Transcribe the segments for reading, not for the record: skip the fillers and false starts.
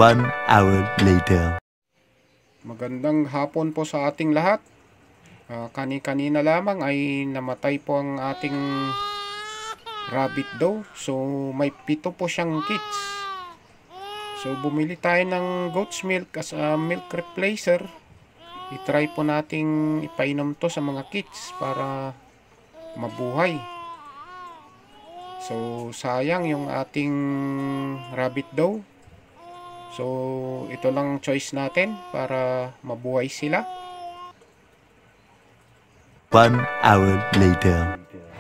1 hour later. Magandang hapon po sa ating lahat. Kani-kanina lamang ay namatay po ang ating rabbit daw. So may 7 po siyang kids. So bumili tayo ng goat's milk as a milk replacer. I-try po nating ipainom to sa mga kids para mabuhay. So sayang yung ating rabbit daw. So ito lang choice natin para mabuhay sila. 1 hour later.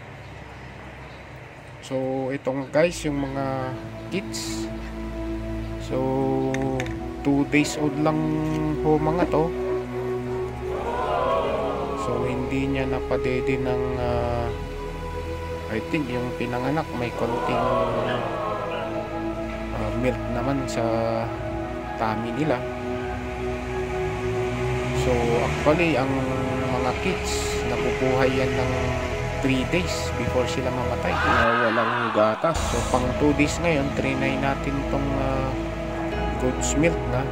So itong guys yung mga kids. So 2 days old lang po mga to. So hindi niya napadede ng I think yung pinanganak may konting milk naman sa tummy nila. So actually ang mga kids nabubuhay yan ng 3 days before sila mamatay. Walang gatas. So pang 2 days ngayon, trinay natin tong goat's milk na.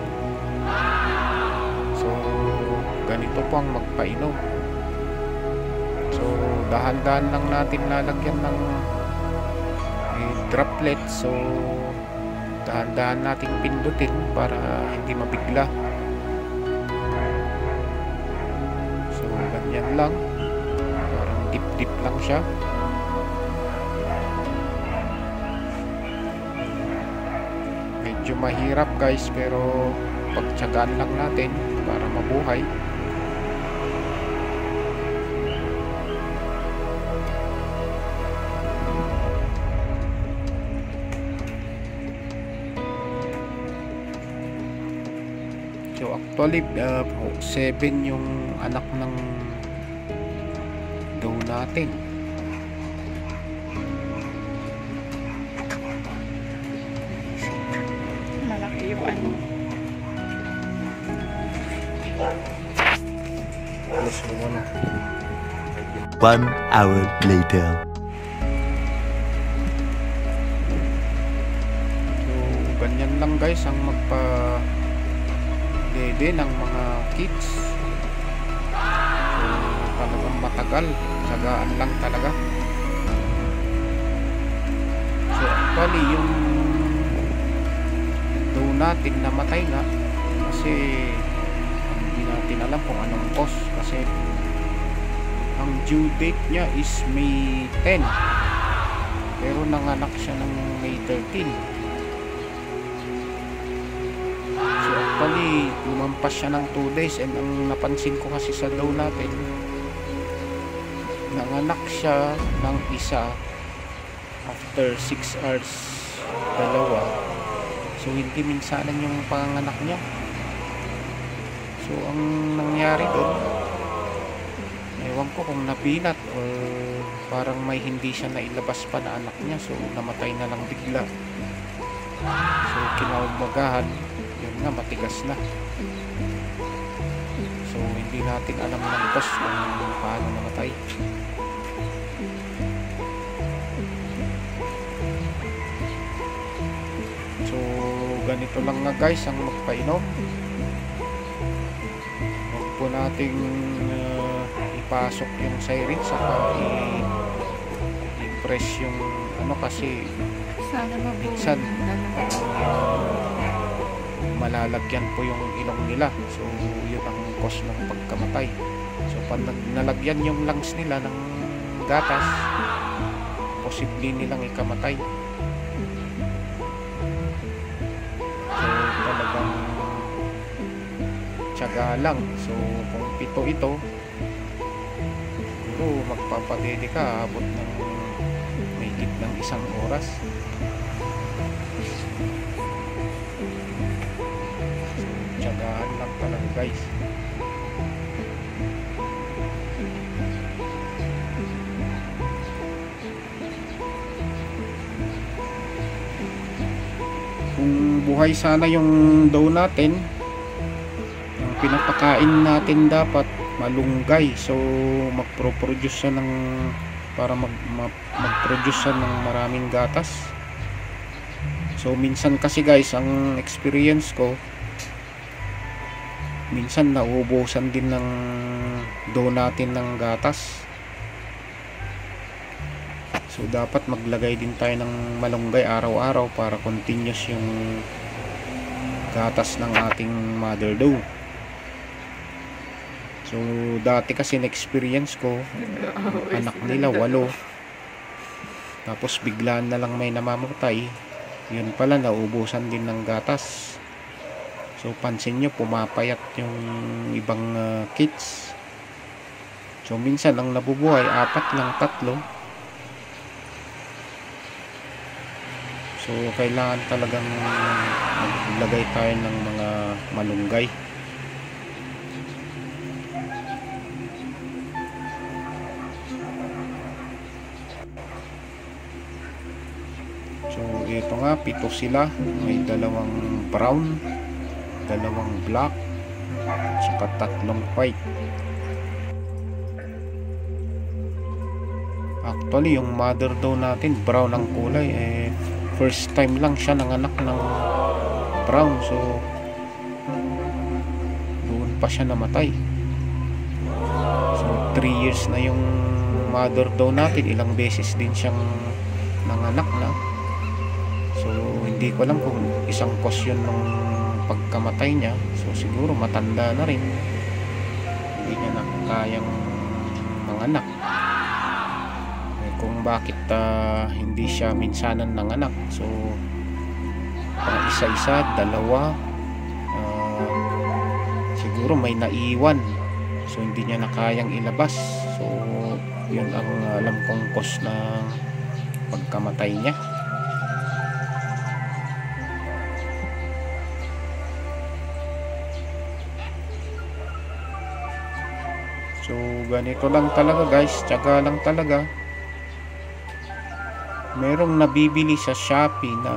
So ganito po ang magpainom. So dahan-dahan lang natin lalagyan ng droplet. So dahan-dahan nating pindutin para hindi mabigla. So ganyan lang, parang dip-dip lang siya. Medyo mahirap guys, pero pagtiyagaan lang natin para mabuhay. So actually 7 yung anak ng doe natin. Malaki yung ano. Alas mo muna. 1 hour later. So ganyan lang guys ang dede ng mga kids. So talagang matagal, tsagaan lang talaga. So actually yung doe natin namatay nga kasi hindi natin alam kung anong cause, kasi ang due date niya is May 10 pero nanganak siya ng May 13. Actually, lumampas siya ng 2 days, and ang napansin ko kasi sa doe natin, nanganak siya ng isa after 6 hours, dalawa. So hindi minsanan yung panganak niya. So ang nangyari doon, ewan ko kung nabinat or parang may hindi siya nailabas pa na anak niya, so namatay na lang bigla. So kinaumagahan, yun nga, matigas na. So hindi natin alam ng cause kung paano namatay. So ganito lang nga guys ang magpainom. Huwag po nating ipasok yung siren, saka i-press yung ano, kasi Sana minsan malalagyan po yung ilong nila. So yun ang cause ng pagkamatay. So pag nalagyan yung lungs nila ng gatas, posible nilang ikamatay. So talagang tiyaga lang. So kung 7 ito, siguro magpapadede ka abot ng mahigit ng 1 oras. Tiyagaan lang talaga guys. Kung buhay sana yung doe natin, ang pinapakain natin dapat malunggay. So magproproduce siya ng, para mag-produce siya ng maraming gatas. So minsan kasi guys, ang experience ko, minsan nauubusan din ng dough natin ng gatas. So dapat maglagay din tayo ng malunggay araw-araw para continuous yung gatas ng ating mother dough. So dati kasi na-experience ko, anak nila 8, tapos biglaan na lang may namamatay. Yun pala, nauubusan din ng gatas. So pansin nyo, pumapayat yung ibang kits. So minsan ang nabubuhay 4 lang, 3. So kailangan talagang maglagay tayo ng mga malunggay. So ito nga, 7 sila. May 2 brown, 2 black, saka 3 white. Actually yung mother dough natin brown ang kulay, first time lang siya nanganak ng brown. So doon pa siya namatay. So 3 years na yung mother dough natin. Ilang beses din siyang nanganak na. So hindi ko alam kung isang cause yun ng pagkamatay niya. So siguro matanda na rin, hindi niya na kayang manganak. Kung bakit hindi siya minsanan nanganak. So pang isa-isa, 2, siguro may naiwan. So hindi niya na kayang ilabas. So yun ang alam kong cause ng pagkamatay niya. So ganito lang talaga guys, tiyaga lang talaga. Merong nabibili sa Shopee na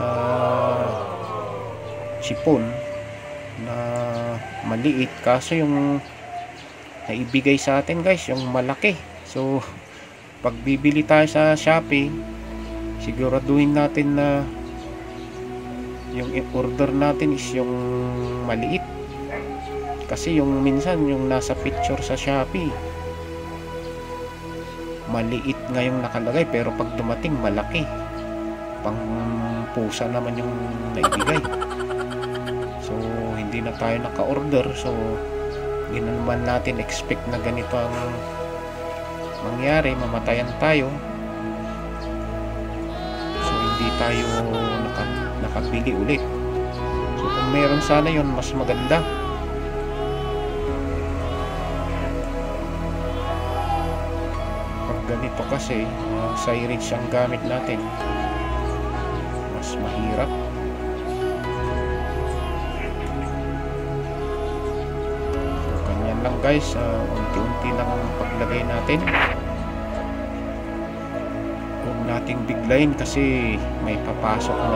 sipon na maliit, kaso yung naibigay sa atin guys, yung malaki. So pag bibili tayo sa Shopee, siguraduhin natin na yung i-order natin is yung maliit. Kasi yung minsan yung nasa picture sa Shopee, maliit nga yung nakalagay, pero pag dumating malaki. Pang pusa naman yung naibigay. So hindi na tayo naka-order. So hindi na naman natin expect na ganito ang mangyari, mamatayan tayo. So hindi tayo nakabili ulit. So kung meron sana yun, mas maganda. Ganito kasi silage ang gamit natin, mas mahirap. So ganyan lang guys, unti-unti lang ang paglagay natin. Huwag nating biglayin kasi may papasok na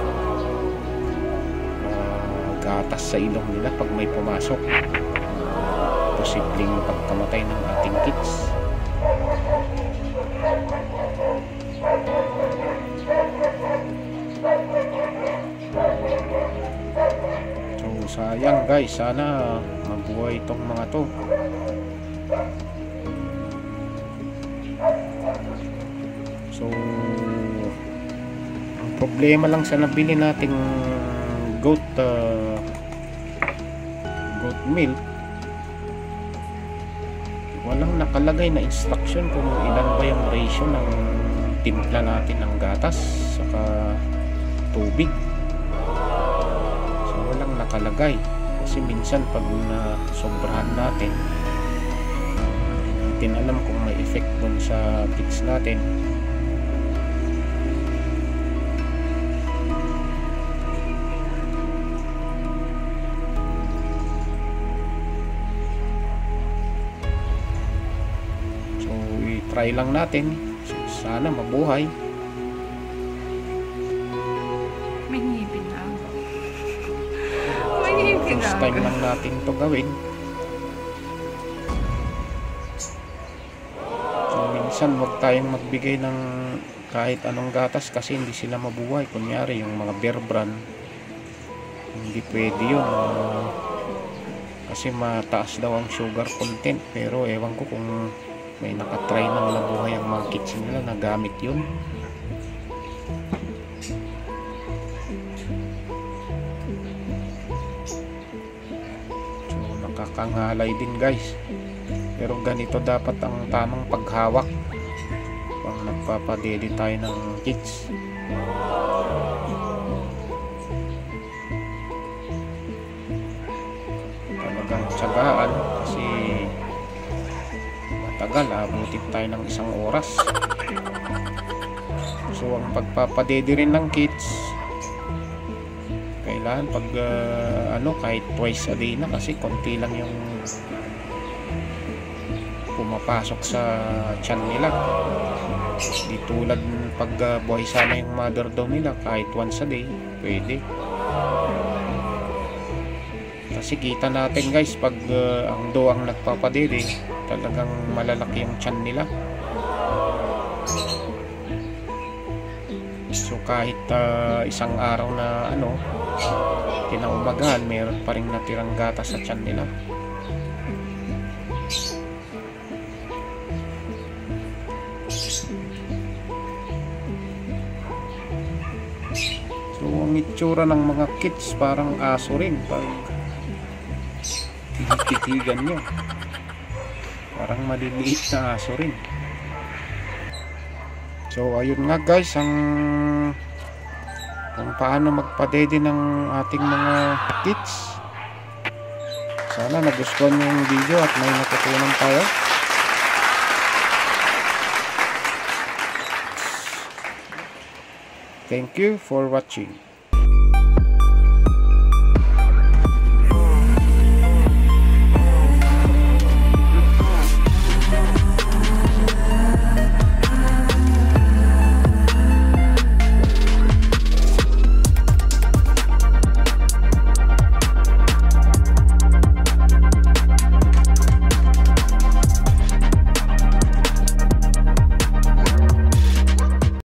gatas sa ilong nila pag may pumasok. Posibleng pagkamatay ng ating kids. So sayang guys, sana mabuhay itong mga to. So ang problema lang sa nabili nating goat milk, walang nakalagay na instruction kung ilan ba yung ratio ng timpla natin ng gatas saka tubig. So walang nakalagay kasi minsan pag nasobrahan natin, hindi natin alam kung may effect dun sa kids natin. Try lang natin, sana mabuhay. May ngipin na. May ngipin na. First time lang natin to gawin. So minsan huwag tayong magbigay ng kahit anong gatas kasi hindi sila mabuhay. Kunyari yung mga bear brand, hindi pwede yun, kasi mataas daw ang sugar content. Pero ewan ko kung may nakatry na nabuhay ang mga kits nila na gamit yun. So nakakangalay din guys, pero ganito dapat ang tamang paghawak pag nagpapadede tayo ng kits. Talagang tiyagaan kasi matagal, abutin tayo ng 1 oras. So ang pagpapadede rin ng kits, kailangan pag kahit twice a day na, kasi konti lang yung pumapasok sa tiyan nila. Di tulad pag buhay sana yung mother daw nila, kahit once a day pwede. Kasi kita natin guys, pag ang doang nagpapadede, talagang malalaki yung tiyan nila. So kahit 1 araw na kinaumagahan, meron pa rin natirang gatas sa tiyan nila. So ang itsura ng mga kits parang aso rin pag tititigan nyo, parang maliliit na aso rin. So ayun nga guys, kung paano magpadede ng ating mga kits. Sana nagustuhan nyo yung video at may natutunan tayo. Thank you for watching.